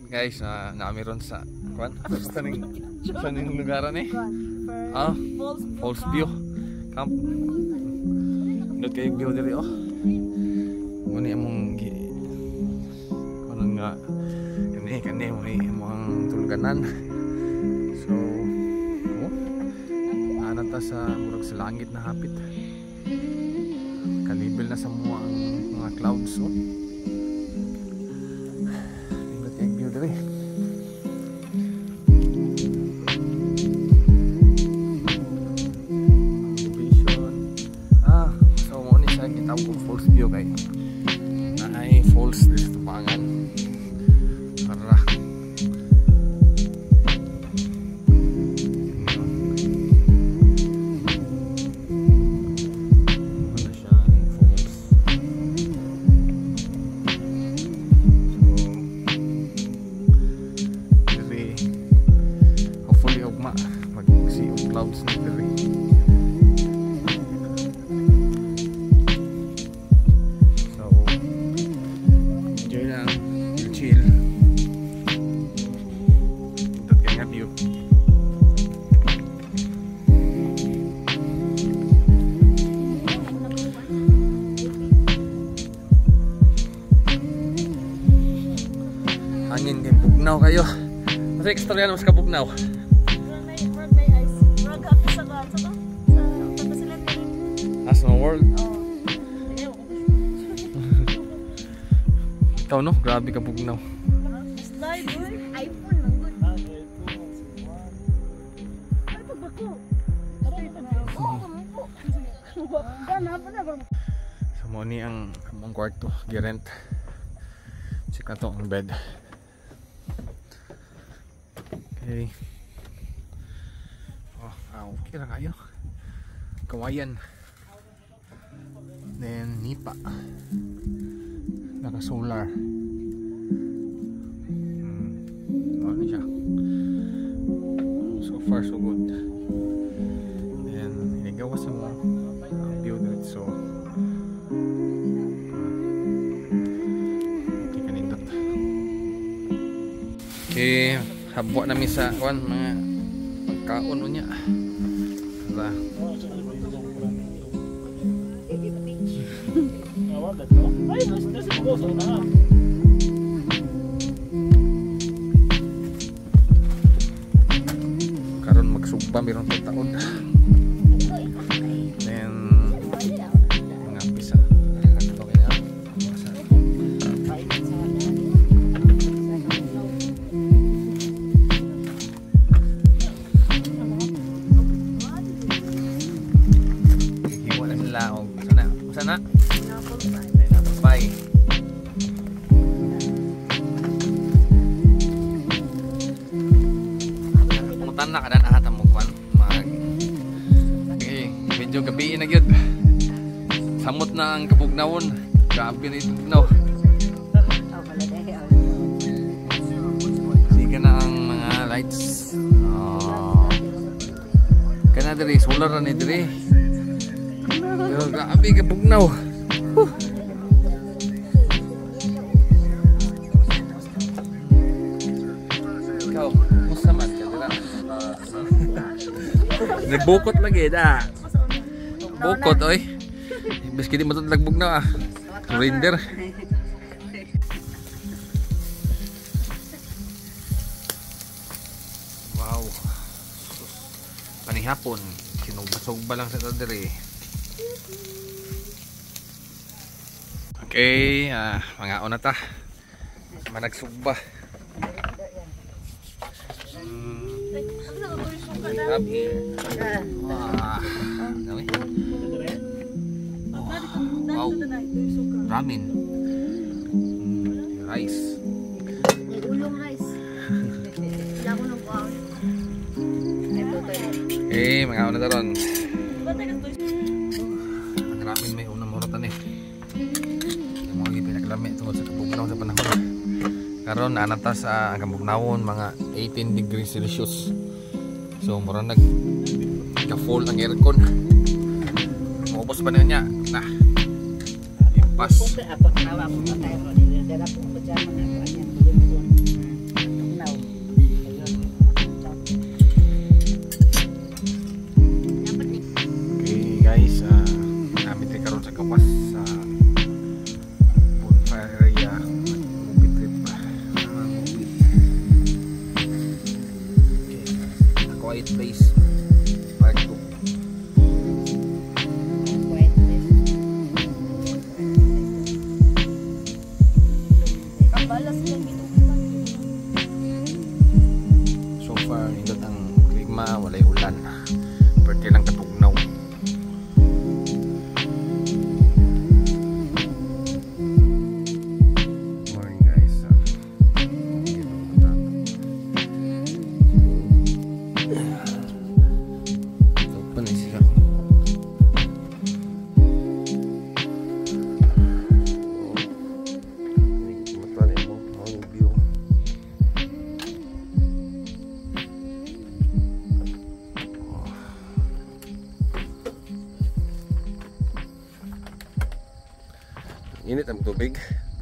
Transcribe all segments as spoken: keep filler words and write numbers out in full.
Guys, na namiron sa kwan. Sa ning sa ning lugaran eh. Ah, Falls View Camp. Nod kay view diri oh. Muni among gi kuno nga ini kani mo imong tuluganan. So, oh. Ana ta sa murag sa langit na hapit. Kalibel na sa mga mga clouds oh. Falls View kay naay falls dito sa pangan para wala siyang falls. So diri hopefully ugma mag-see og clouds na diri. Hangin kay bugnaw kayo. Mas ekstorya na mas kabugnaw. Asno world. Ikaw no, grabe ka bugnaw. iPhone lang good. So mo ni ang among kwarto, girent. Check na to ang bed. Okay. Oh, ah, okay lang kayo. Kawayan. Then nipa. Naka solar. Hmm. Ano siya? So far so good. Then inigawa sa mga view dito. So okay kanindot. Okay. Habwa namin sa kuan mga pagkaon unya. Diba? Karon magsugba meron pag taon. Then mga pisa. Sana napapay pungutan na kanan ahat ang mukwan mag okay, medyo gabi na gyud samot na ang kabugnawon grabe na itong bugnaw sige na ang mga lights oh. Kana diri solar na diri. Pero grabe ka bugnaw. Huh. Ikaw, musta man ka dira? Nagbukot lagi da. Bukot oy. Biski di mo to nagbugnaw ah. Surrender. Wow. Panihapon, sinugba-sugba lang sa diri. Okay, ah, mga una ta managsugba hmm. Wah, wow, ramen hmm, rice ulong rice okay, mga una ta ron ang ramen may unang morotan eh lami tungod sa kabugnaw sa panahon. Karon anata sa ang kabugnawon mga eighteen degrees Celsius. So mura nag ka-full ang aircon. Maubos pa na niya. Nah. Impas. quiet place. Part two. Quiet place. Kabalas lang ito. So far, nindot ang klima, walay ulan. Pwede lang katugnaw. Morning guys. Open na siya. Matali mo ang view. Init ang tubig.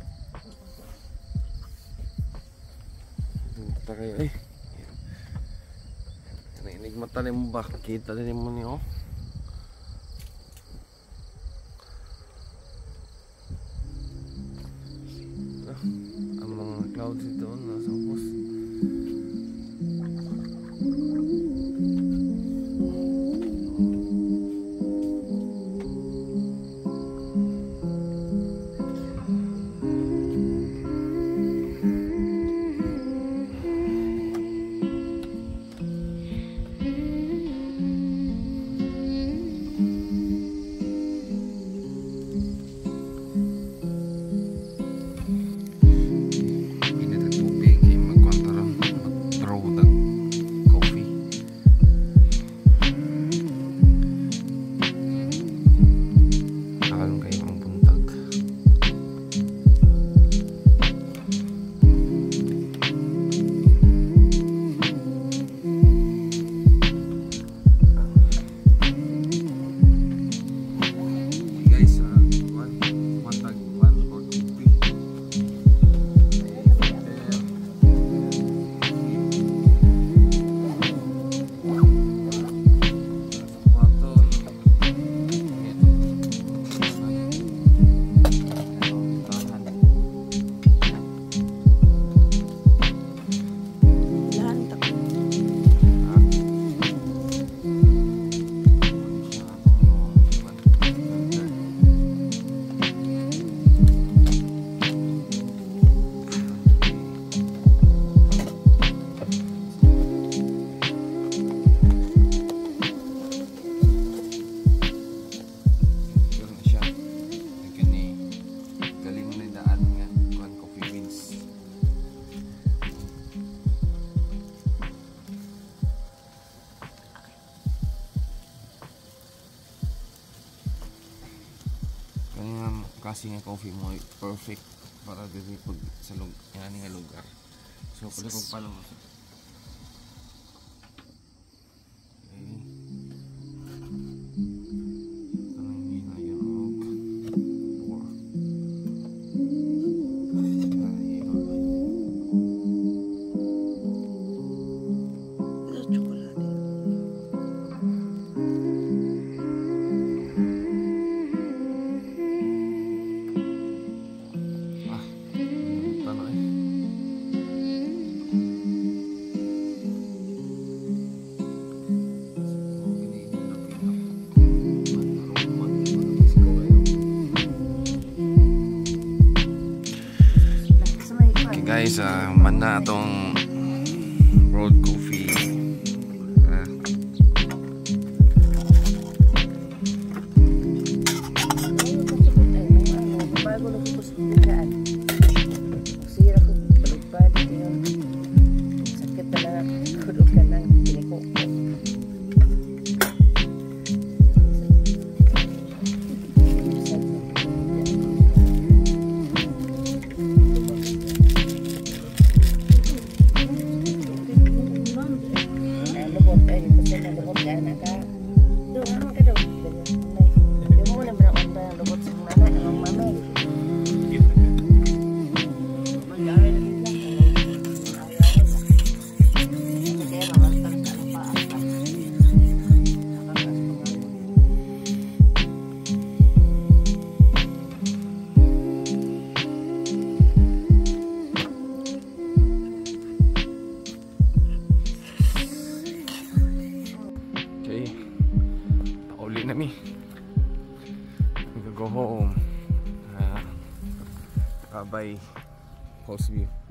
Punta kayo eh. Nainig mata mo ba? Kita din mo niyo. Ah, ang mga clouds dito nasa ubos. Kasi nga coffee mo perfect para dito pag sa lug yan nga lugar. So pala kung paano mo. Guys, uh, man na itong road coffee. Uh, na mi. We can go home. Uh, bye bye. Post view.